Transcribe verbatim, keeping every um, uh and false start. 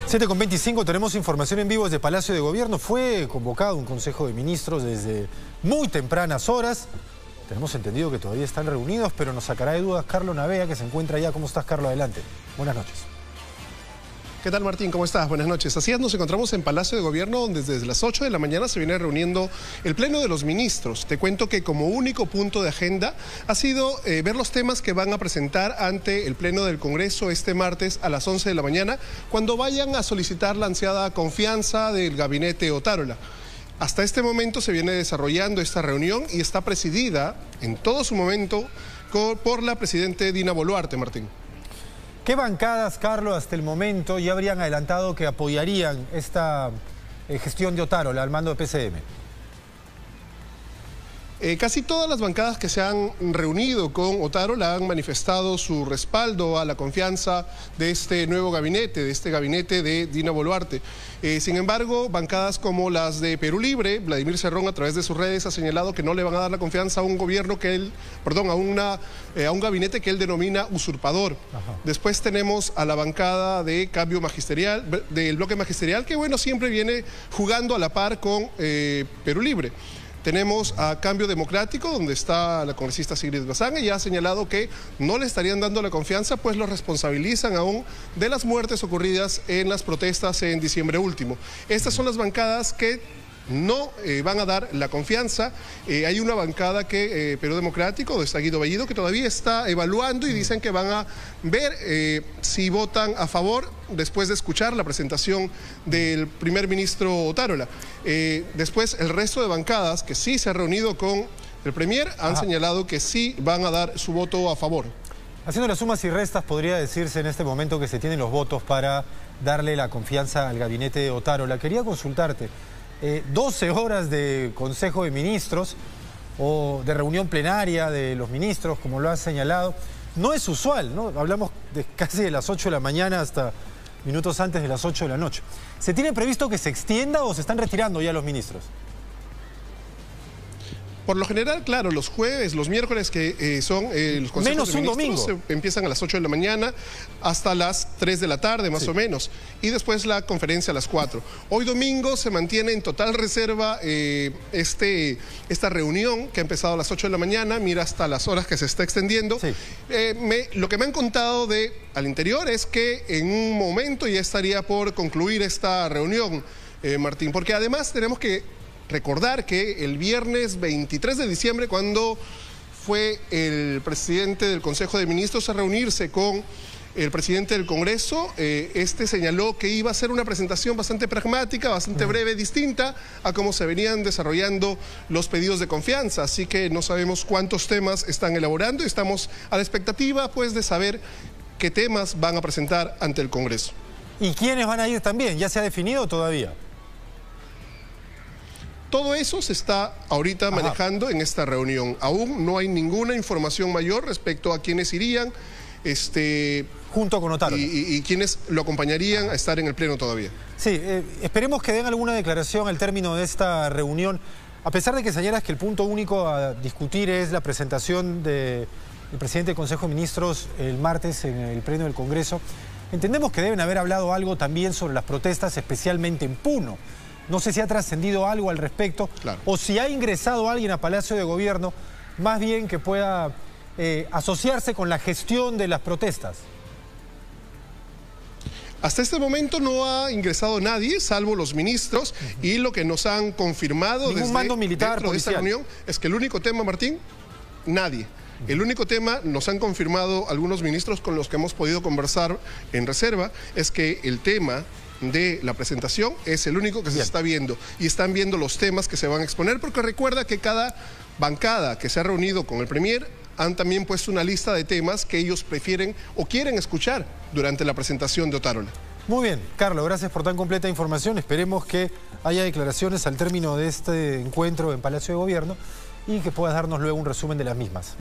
siete con veinticinco, tenemos información en vivo desde Palacio de Gobierno. Fue convocado un Consejo de Ministros desde muy tempranas horas. Tenemos entendido que todavía están reunidos, pero nos sacará de dudas Carlos Navea, que se encuentra allá. ¿Cómo estás, Carlos? Adelante. Buenas noches. ¿Qué tal, Martín? ¿Cómo estás? Buenas noches. Así es, nos encontramos en Palacio de Gobierno, donde desde las ocho de la mañana se viene reuniendo el Pleno de los Ministros. Te cuento que como único punto de agenda ha sido eh, ver los temas que van a presentar ante el Pleno del Congreso este martes a las once de la mañana, cuando vayan a solicitar la ansiada confianza del gabinete Otárola. Hasta este momento se viene desarrollando esta reunión y está presidida en todo su momento por la presidenta Dina Boluarte, Martín. ¿Qué bancadas, Carlos, hasta el momento ya habrían adelantado que apoyarían esta eh, gestión de Otárola al mando de P C M? Eh, casi todas las bancadas que se han reunido con Otárola han manifestado su respaldo a la confianza de este nuevo gabinete, de este gabinete de Dina Boluarte. Eh, sin embargo, bancadas como las de Perú Libre, Vladimir Cerrón a través de sus redes ha señalado que no le van a dar la confianza a un gobierno que él, perdón, a, una, eh, a un gabinete que él denomina usurpador. Ajá. Después tenemos a la bancada de Cambio Magisterial, del bloque magisterial, que bueno, siempre viene jugando a la par con eh, Perú Libre. Tenemos a Cambio Democrático, donde está la congresista Sigrid Bazán, y ha señalado que no le estarían dando la confianza, pues lo responsabilizan aún de las muertes ocurridas en las protestas en diciembre último. Estas son las bancadas que no eh, van a dar la confianza. Eh, hay una bancada que, eh, Perú Democrático, de Guido Bellido, que todavía está evaluando y dicen que van a ver eh, si votan a favor después de escuchar la presentación del primer ministro Otárola. Eh, después, el resto de bancadas que sí se ha reunido con el premier han Ajá. señalado que sí van a dar su voto a favor. Haciendo las sumas y restas, podría decirse en este momento que se tienen los votos para darle la confianza al gabinete de Otárola. Quería consultarte. Eh, doce horas de Consejo de Ministros o de reunión plenaria de los ministros, como lo has señalado, no es usual, ¿no? Hablamos de casi de las ocho de la mañana hasta minutos antes de las ocho de la noche. ¿Se tiene previsto que se extienda o se están retirando ya los ministros? Por lo general, claro, los jueves, los miércoles que eh, son eh, los consejos de ministros se empiezan a las ocho de la mañana hasta las tres de la tarde, más sí. o menos. Y después la conferencia a las cuatro. Hoy domingo se mantiene en total reserva eh, este, esta reunión que ha empezado a las ocho de la mañana, mira hasta las horas que se está extendiendo. Sí. Eh, me, lo que me han contado de al interior es que en un momento ya estaría por concluir esta reunión, eh, Martín, porque además tenemos que recordar que el viernes veintitrés de diciembre, cuando fue el presidente del Consejo de Ministros a reunirse con el presidente del Congreso, eh, este señaló que iba a ser una presentación bastante pragmática, bastante breve, distinta a cómo se venían desarrollando los pedidos de confianza. Así que no sabemos cuántos temas están elaborando y estamos a la expectativa, pues, de saber qué temas van a presentar ante el Congreso. ¿Y quiénes van a ir también? ¿Ya se ha definido todavía? Todo eso se está ahorita Ajá. manejando en esta reunión. Aún no hay ninguna información mayor respecto a quiénes irían, este, junto con Otárola. Y, y, y quiénes lo acompañarían a estar en el Pleno todavía. Sí, eh, esperemos que den alguna declaración al término de esta reunión. A pesar de que señalas que el punto único a discutir es la presentación del presidente del Consejo de Ministros el martes en el Pleno del Congreso, entendemos que deben haber hablado algo también sobre las protestas, especialmente en Puno. No sé si ha trascendido algo al respecto, claro. o si ha ingresado alguien a Palacio de Gobierno, más bien que pueda eh, asociarse con la gestión de las protestas. Hasta este momento no ha ingresado nadie, salvo los ministros, uh-huh. y lo que nos han confirmado Ningún desde mando militar, dentro de esta reunión es que el único tema, Martín, nadie. Uh-huh. El único tema, nos han confirmado algunos ministros con los que hemos podido conversar en reserva, es que el tema de la presentación es el único que Bien. se está viendo, y están viendo los temas que se van a exponer, porque recuerda que cada bancada que se ha reunido con el premier han también puesto una lista de temas que ellos prefieren o quieren escuchar durante la presentación de Otárola. Muy bien, Carlos, gracias por tan completa información. Esperemos que haya declaraciones al término de este encuentro en Palacio de Gobierno y que puedas darnos luego un resumen de las mismas.